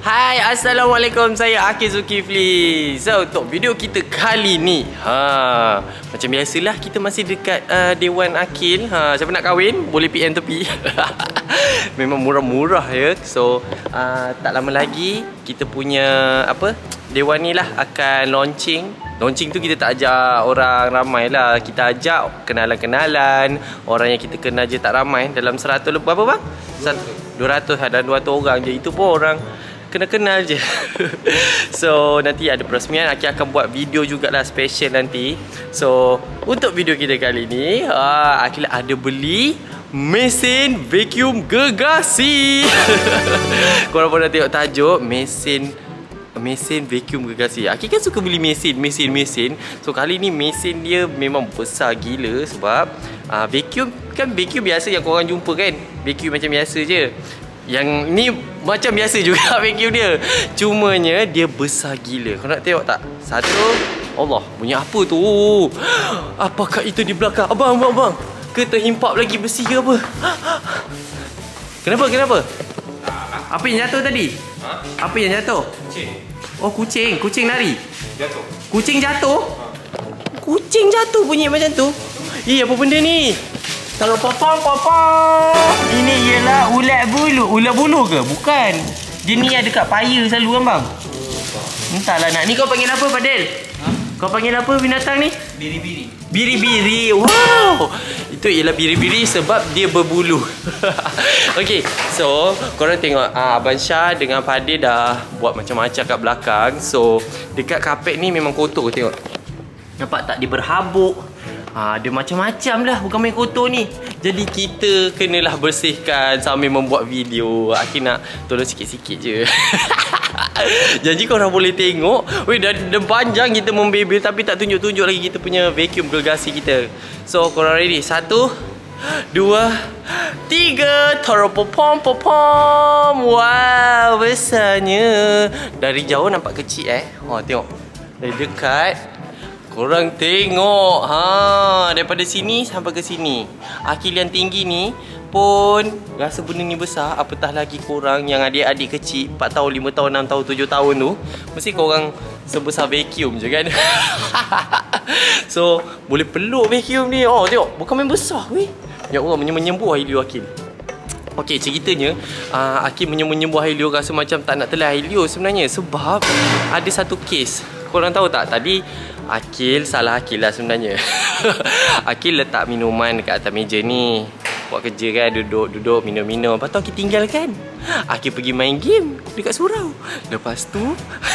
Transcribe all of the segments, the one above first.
Hai, Assalamualaikum. Saya Akil Zulkifli. So, untuk video kita kali ni, macam biasalah kita masih dekat Dewan Akil. Siapa nak kahwin, boleh PM tepi. Memang murah-murah ya. So, tak lama lagi kita punya Dewan ni lah akan launching. Launching tu kita tak ajak orang ramai lah. Kita ajak kenalan-kenalan. Orang yang kita kenal je tak ramai. Dalam 100 berapa bang? 200 ada 200 orang je. Itu pun orang kenal je. So nanti ada peresmian. Akil akan buat video jugalah special nanti. So untuk video kita kali ni, Akil ada beli mesin vacuum gergasi. Korang pernah tengok tajuk mesin vacuum gergasi. Akil kan suka beli mesin. So kali ni mesin dia memang besar gila. Sebab vacuum kan vacuum biasa yang korang jumpa kan. Vacuum macam biasa je. Yang ni macam biasa juga vacuum dia. Cumanya dia besar gila. Kau nak tengok tak? Satu. Allah, bunyi apa tu? Apakah itu di belakang? Abang. Ke terhimpap lagi besi ke apa? Kenapa? Apa yang jatuh tadi? Apa yang jatuh? Kucing. Oh, kucing. Kucing lari. Jatuh. Kucing jatuh? Kucing jatuh bunyi macam tu. Apa benda ni? Kalau popong. Ini ialah ulat bulu. Ulat bulu ke? Bukan. Dia ni ada kat paya selalu kan bang? Entahlah nak. Ni kau panggil apa Fadil? Kau panggil apa binatang ni? Biri-biri. Biri-biri. Wow. Itu ialah biri-biri sebab dia berbulu. Okay. So korang tengok Abang Syah dengan Fadil dah buat macam-macam kat belakang. So dekat kapet ni memang kotor. Tengok. Nampak tak? Dia berhabuk. Dia macam-macam lah. Bukan main kotor ni. Jadi kita kenalah bersihkan sambil membuat video. Akil nak tolong sikit-sikit je. Janji korang boleh tengok. Weh, dah panjang kita membebel tapi tak tunjuk-tunjuk lagi kita punya vacuum gergasi kita. So korang ready? 1, 2, 3. Toropopom. Wow, besarnya. Dari jauh nampak kecil tengok. Dari dekat korang tengok. Daripada sini sampai ke sini. Akil yang tinggi ni pun rasa benda ni besar. Apatah lagi korang yang adik-adik kecil 4 tahun, 5 tahun, 6 tahun, 7 tahun tu. Mesti korang sebesar vacuum je kan. So boleh peluk vacuum ni. Tengok. Bukan main besar weh. Ya Allah, menyembuh Helio Akil. Okay, ceritanya Akil menyembuh Helio rasa macam tak nak telan Helio sebenarnya. Sebab ada satu kes. Korang tahu tak? Tadi salah Akil lah sebenarnya. Akil letak minuman dekat atas meja ni. Buat kerja kan, duduk minum. Lepas tu Akil tinggalkan. Akil pergi main game dekat surau. Lepas tu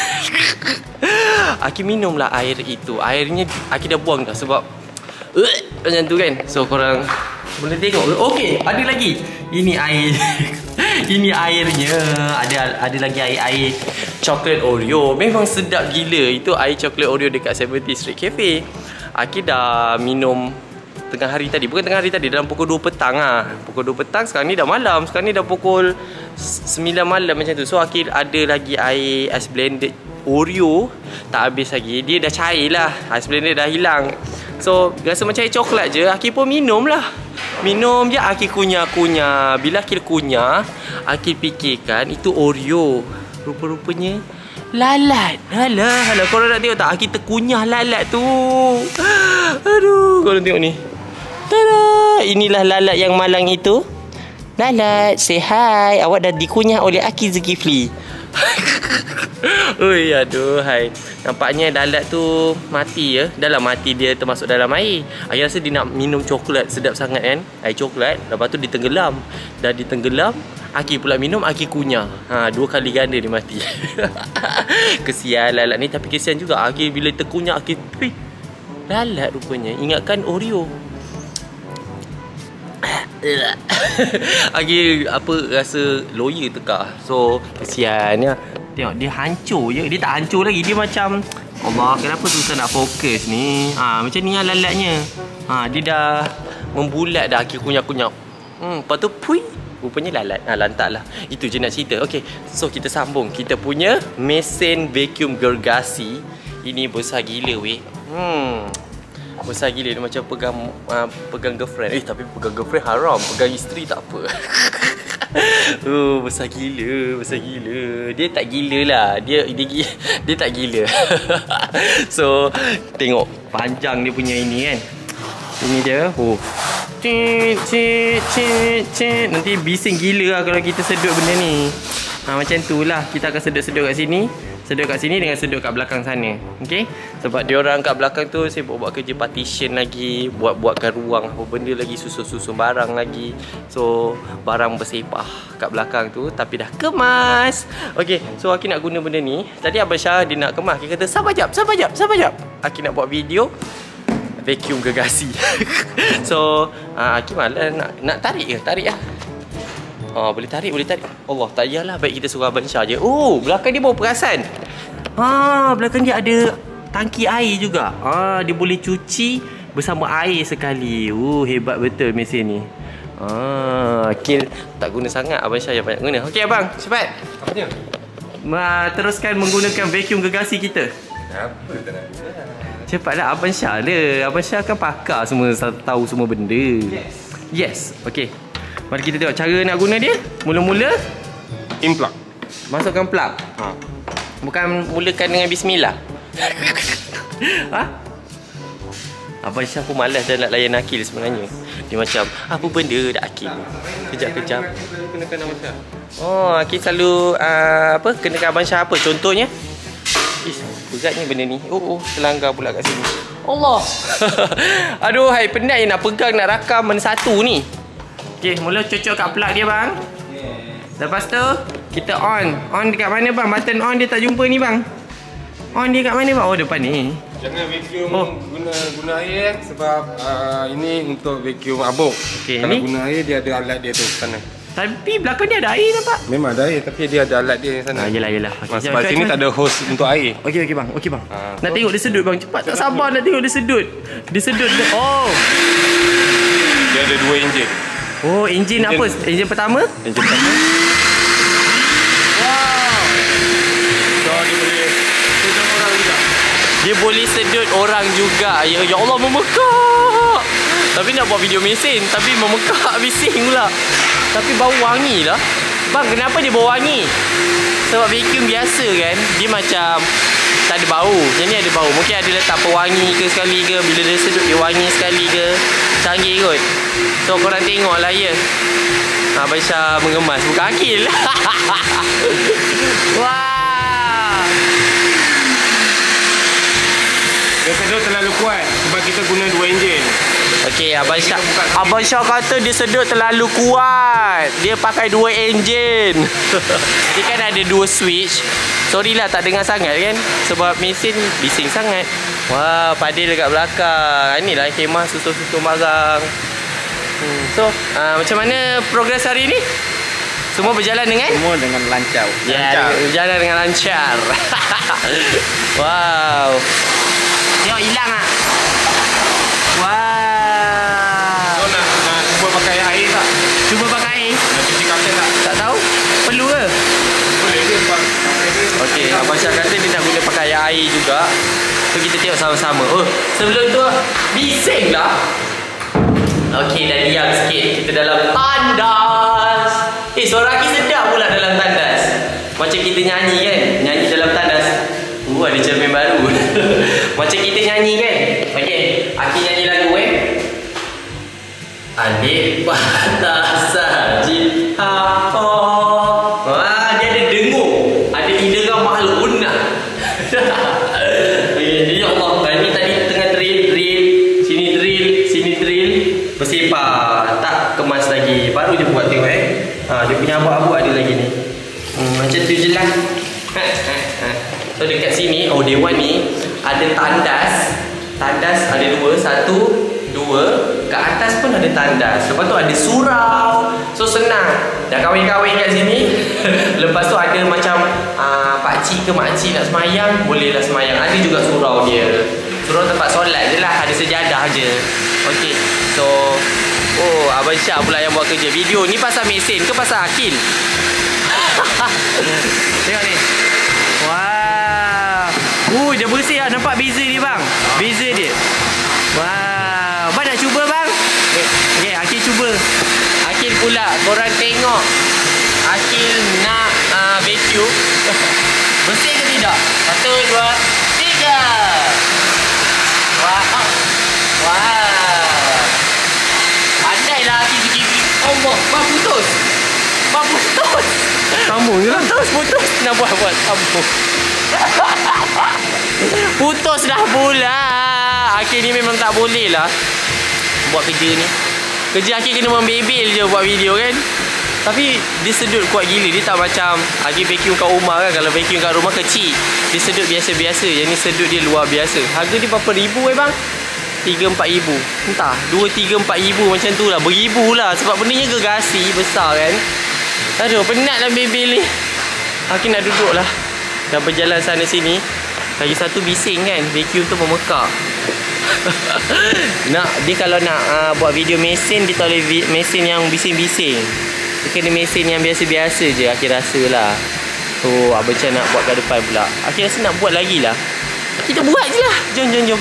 Akil minumlah air itu. Airnya Akil dah buang dah sebab macam tu kan. So korang boleh tengok. Okey, ada lagi. Ini air. Ini airnya. Ada lagi air coklat Oreo. Memang sedap gila. Itu air coklat Oreo dekat 70 Street Cafe. Akil dah minum tengah hari tadi. Bukan tengah hari tadi, dalam pukul 2 petang Pukul 2 petang. Sekarang ni dah malam. Sekarang ni dah pukul 9 malam macam tu. So Akil ada lagi air ice blended Oreo. Tak habis lagi. Dia dah cair lah. Ice blended dah hilang. So rasa macam air coklat je. Akil pun minum lah. Minum je. Akil kunyah. Bila Akil kunyah, Akil fikirkan itu Oreo. Rupa-rupanya lalat. Alah. Korang nak tengok tak? Akil terkunyah lalat tu. Aduh. Korang tengok ni. Tada. Inilah lalat yang malang itu. Lalat, say hi. Awak dah dikunyah oleh Akil Zulkifli. Ui, aduh, hai. Nampaknya lalat tu mati ya. Dah lah mati, dia termasuk dalam air. Akil rasa dia nak minum coklat. Sedap sangat kan? Air coklat. Lepas tu ditenggelam. Dah ditenggelam, Akil pula minum, Akil kunyah. 2 kali ganda dia mati. Kesian lalat ni. Tapi kesian juga Akil bila terkunyah. Akil lalat rupanya. Ingatkan Oreo. Akil rasa lawyer tekak. So kesian ya. Tengok dia hancur je. Dia tak hancur lagi. Dia macam Allah, kenapa susah nak fokus ni. Macam ni lah lalatnya. Dia dah membulat dah. Akil kunyah-kunyah. Lepas tu rupanya lalat. Lantak lah. Itu je nak cerita. Okay, so kita sambung. Kita punya mesin vacuum gergasi. Ini besar gila weh. Besar gila. Dia macam pegang girlfriend. Tapi pegang girlfriend haram. Pegang isteri tak apa. Besar gila, besar gila. Dia tak gila lah. Dia tak gila. So, tengok panjang dia punya ini kan. Ini dia. Nanti bising gila lah kalau kita sedut benda ni. Macam tu lah. Kita akan sedut-sedut kat sini. Sedut kat sini dengan sedut kat belakang sana. Okay? Sebab diorang kat belakang tu saya buat kerja partition lagi, buatkan ruang apa benda lagi, susun-susun barang lagi. So barang bersepah kat belakang tu tapi dah kemas. Okay, so Aki nak guna benda ni. Tadi Abang Syah dia nak kemas. Dia kata sabar jap. Aki nak buat video vacuum gergasi. So Aki malah nak tarik ke? Tarik lah. Boleh tarik. Allah, tak payahlah, baik kita suruh Abang Syah je. Belakang dia baru perasan. Belakang dia ada tangki air juga. Dia boleh cuci bersama air sekali. Hebat betul mesin ni. Akil tak guna sangat, Abang Syah yang banyak guna. Okey abang, cepat. Apa dia? Teruskan menggunakan vacuum gergasi kita. Apa tak nak guna? Cepatlah Abang Syah lah. Abang Syah kan pakar semua, tahu semua benda. Yes. Okey. Mari kita tengok cara nak guna dia. Mula-mula Implak. masukkan plug. Bukan mulakan dengan bismillah. Abang Syah pun malas dah nak layan Akil sebenarnya. Dia macam, apa benda dah Akil? Kejap-kejap. Kenakan Abang Syah. Akil selalu kenakan Abang Syah apa? Contohnya? Beratnya benda ni. Terlanggar pula kat sini. Allah. Aduh, hai penat je nak pegang, nak rakam mana satu ni. Okey, mula cocok kat plug dia bang. Lepas tu kita on dekat mana bang? Button on dia tak jumpa ni bang. On dia kat mana bang? Depan ni. Jangan vacuum guna air sebab ini untuk vacuum abuk. Okay, kalau ni? guna air dia ada alat dia tu sana. Tapi belakang dia ada air nampak. Memang ada air tapi dia ada alat dia sana. Yelah. Okay, sebab sini tak ada hose untuk air. Okey bang. Nak tengok dia sedut bang. Cepat, tak sabar nak tengok dia sedut. Dia sedut. Dia ada 2 enjin. Enjin apa? Enjin pertama? Enjin pertama. Wow. So dia boleh sedut orang juga. Dia boleh sedut orang juga. Ya Allah, memekak. Tapi nak buat video mesin, tapi memekak bising pula. Tapi bau wangi lah. Bang, kenapa dia bau wangi? Sebab vacuum biasa kan, dia macam tak ada bau. Yang ni ada bau. Mungkin ada letak pewangi ke sekali ke. Bila dia sedut dia wangi sekali ke. Canggih kot. So korang tengok lah ya. Abang Syah mengemas. Bukan Akil. Wah. Dia sedut terlalu kuat sebab kita guna 2 enjin. Okey, Abang Syah kata dia sedut terlalu kuat. Dia pakai 2 enjin. Dia kan ada 2 switch. Sorry lah tak dengar sangat kan. Sebab mesin bising sangat. Wah, padil dekat belakang. Inilah khemah susun-susun barang. So, macam mana progres hari ni? Semua berjalan dengan? Semua dengan lancar. Berjalan dengan lancar. Wow. Tengok hilang ah. Wow. So nak cuba pakai air tak? Cuba pakai air? Nak cuci kapten tak? Tak tahu. Perlu ke? Boleh je bang. Okey, Abang Syah kata dia nak guna pakai air juga. So kita tengok sama-sama. Sebelum tu bising lah. Okey, dah diam sikit. Kita dalam tandas. Suara Aki sedap pula dalam tandas. Macam kita nyanyi kan? Nyanyi dalam tandas. Ada cermin baru. Macam kita nyanyi kan? Okey, Aki nyanyi lagu Adik patah saji dia ada dengung. Ada indera mahlunah. Ya Allah, ini tadi tengah drill. Sini drill. Bersepah. Tak kemas lagi. Baru je buat tengok dia punya abu-abu ada lagi ni. Macam tu je lah. So dekat sini, dewan ni ada tandas. Tandas ada 2, 1, 2. Kat atas pun ada tandas. Lepas tu ada surau. So senang. Dah kahwin-kahwin kat sini. Lepas tu ada macam pakcik ke makcik nak semayang, bolehlah semayang. Ada juga surau dia. Surau tempat solat je lah. Ada sejadah je. Okey. So Abang Syah pula yang buat kerja. Video ni pasal mesin ke pasal Akil? Tengok ni. Wow. Dia bersih lah. Nampak beza dia bang. Beza dia. Wow. Abang nak cuba bang? Okay, Akil cuba. Akil pula korang tengok Akil nak vacuum. Bersih ke tidak? 1, 2, 3. Wah. Wah. Pandailah Akil Zulkifli. Allah, bang putus. Bang putus. Sambung je lah. Putus. Nak buat sambung. Putus dah pula. Akil ni memang tak boleh lah buat kerja ni. Kerja Akil kena membebel je buat video kan. Tapi dia sedut kuat gila. Dia tak macam Akil vacuum kat rumah kan. Kalau vacuum kat rumah kecil, dia sedut biasa-biasa. Yang ni sedut dia luar biasa. Harga dia berapa ribu bang? 3-4 ribu. Entah 2-3-4 ribu macam tu lah. Beribu lah. Sebab benda ni gergasi besar kan. Aduh, penat lah bebel ni. Akil nak duduk lah. Dah berjalan sana sini. Lagi satu bising kan. Vacuum tu memekak. Dia kalau nak buat video mesin, dia tak boleh mesin yang bising-bising. Dia kena mesin yang biasa-biasa je Akil rasa lah. So Abang Chan nak buat kat depan pula. Akil rasa nak buat lagi lah. Kita buat je lah. Jom.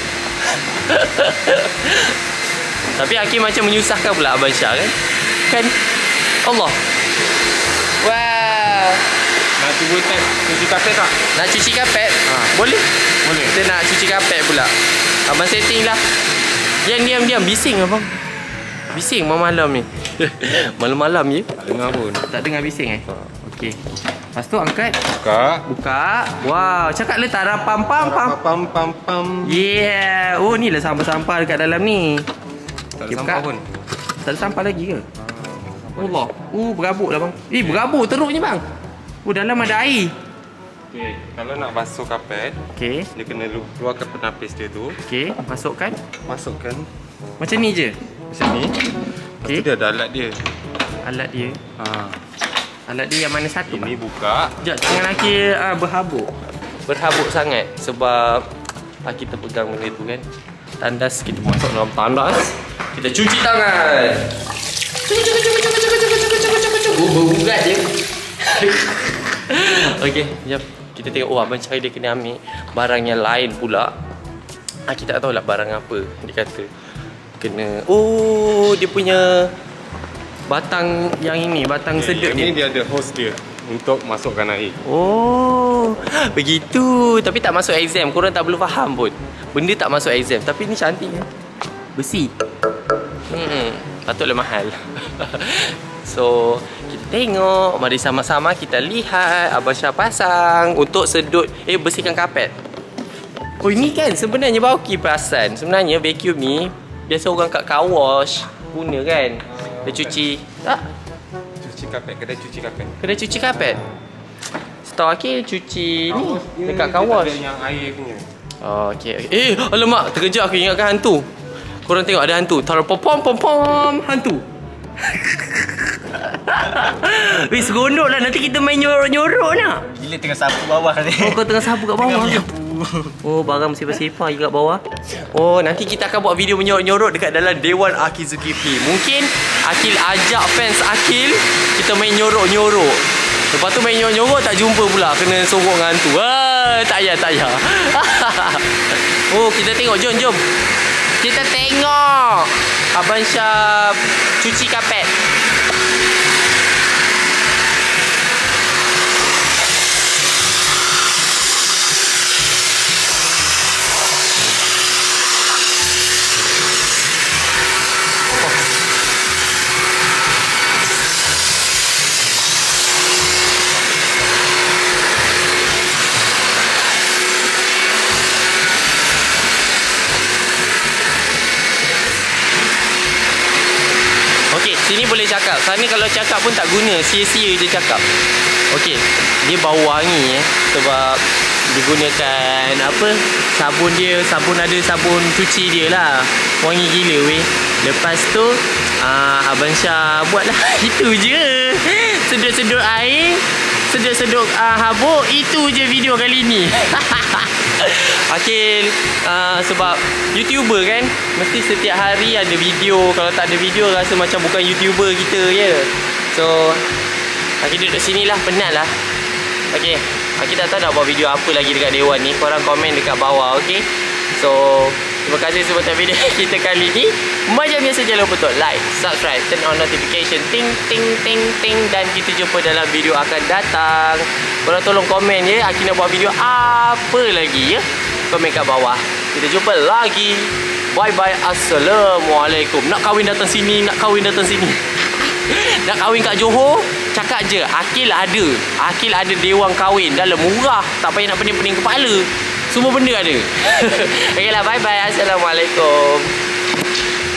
Tapi Akil macam menyusahkan pula Abang Syah kan. Allah. Wow. Nak cuba test cuci kapet tak? Nak cuci kapet? Boleh. Kita nak cuci kapet pula. Abang setting lah. Diam. Bising abang. Bising malam ni. Malam-malam je. Tak dengar pun. Tak dengar bising Okey. Lepas tu angkat. Buka. Wow. Cakap letak pam. Pam. Yeah. Oh ni lah sampah-sampah dekat dalam ni. Tak ada sampah pun. Tak ada sampah lagi ke? Allah. Berabuk lah bang. Berabuk teruknya bang. Dalam ada air. Okay. Kalau nak basuh kapet, dia kena keluarkan penapis dia tu. Masukkan. Macam ni je. Macam ni. Lepas tu dia ada alat dia. Alat dia. Alat dia yang mana satu? Ini buka. Sekejap, tangan Akil berhabuk. Berhabuk sangat sebab Akil terpegang benda tu kan. Tandas kita masuk dalam tandas. Kita cuci tangan. Berugat je. Okey, jap. Kita tengok Abang Cahaya dia kena ambil barang yang lain pula. Kita tak tahu lah barang apa. Dia kata kena dia punya batang yang ini, batang sedut ni. Dia ada hose dia untuk masukkan air. Begitu. Tapi tak masuk exam. Korang tak perlu faham pun. Benda tak masuk exam. Tapi ni cantik kan. Besi. Patutlah mahal. So kita tengok. Mari sama-sama kita lihat Abang Syah pasang untuk sedut bersihkan kapet. Ini kan sebenarnya Bauki perasan. Sebenarnya vacuum ni biasa orang kat car wash guna kan. Dia cuci cuci kapet, kedai cuci kapet. Kedai cuci kapet. Setahu Akil cuci ni dekat car wash. Ada yang air punya. Okey. Alamak, terkejut aku ingatkan hantu. Korang tengok ada hantu. Taruh pom hantu. Seronok lah. Nanti kita main nyorok-nyorok nak. Gila tengah sapu bawah ni. Kau tengah sapu kat bawah. Barang bersepah-sepah juga kat bawah. Nanti kita akan buat video menyorok-nyorok dekat dalam Dewan Akil Zulkifli. Mungkin Akil ajak fans Akil, kita main nyorok-nyorok. Lepas tu main nyorok-nyorok tak jumpa pula, kena sorok dengan hantu. Tak payah. Kita tengok. Jom. Kita tengok Abang Syah cuci kapet. Sini boleh cakap. Sana kalau cakap pun tak guna. Sia-sia je cakap. Okey. Dia bau wangi sebab digunakan sabun dia. Ada sabun cuci dia lah. Wangi gila weh. Lepas tu Abang Syah buatlah. Itu je. Sedut-sedut air. Sedut-sedut habuk. Itu je video kali ni. Akil sebab YouTuber kan, mesti setiap hari ada video. Kalau tak ada video rasa macam bukan YouTuber kita je. So Akil duduk sini lah, penat lah. Akil tak tahu nak buat video apa lagi dekat Dewan ni. Korang komen dekat bawah, okay? So Terima kasih sebab tonton video kita kali ni. Macam biasa, jangan lupa untuk like, subscribe, turn on notification, ting ting ting ting, dan kita jumpa dalam video akan datang. Korang tolong komen ya, Aki nak buat video apa lagi ya. Komen kat bawah. Kita jumpa lagi. Bye bye. Assalamualaikum. Nak kahwin datang sini, nak kahwin datang sini. Nak kahwin kat Johor, cakap je Akil ada. Akil ada dewan kahwin. Dalam murah, tak payah nak pening-pening kepala. Semua benda ada. Okeylah, bye bye. Assalamualaikum.